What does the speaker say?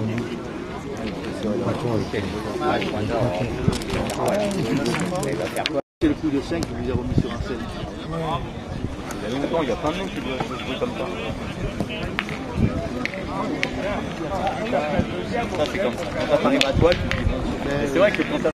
C'est le coup de 5 qui vous a remis sur un scène. Il y a longtemps, il y a plein de monde qui doit jouer comme ça. Ça, c'est comme ça. Quand ça arrive à toi, tu te dis bon. C'est vrai que quand ça